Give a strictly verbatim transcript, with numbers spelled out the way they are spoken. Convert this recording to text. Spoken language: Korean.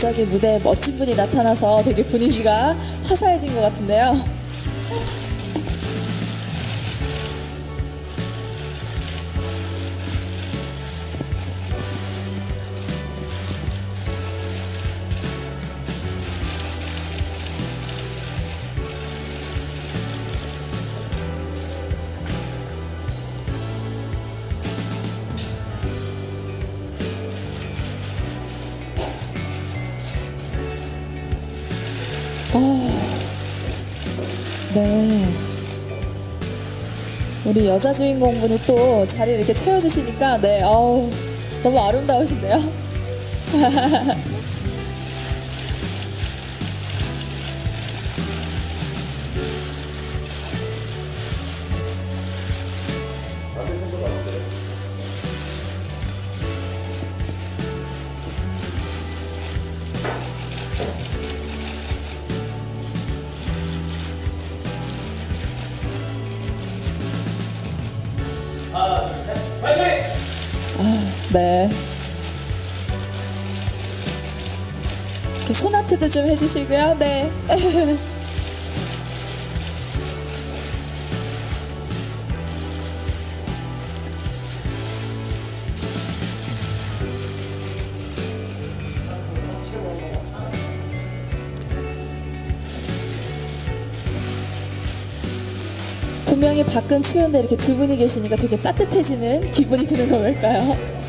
갑자기 무대에 멋진 분이 나타나서 되게 분위기가 화사해진 것 같은데요. 어, 네. 우리 여자 주인공분이 또 자리를 이렇게 채워주시니까, 네, 어우, 너무 아름다우신데요? 하나, 둘, 셋, 파이팅! 아, 네. 이렇게 손아트도 좀 해주시고요. 네. 분명히 밖은 추운데 이렇게 두 분이 계시니까 되게 따뜻해지는 기분이 드는 거 뭘까요?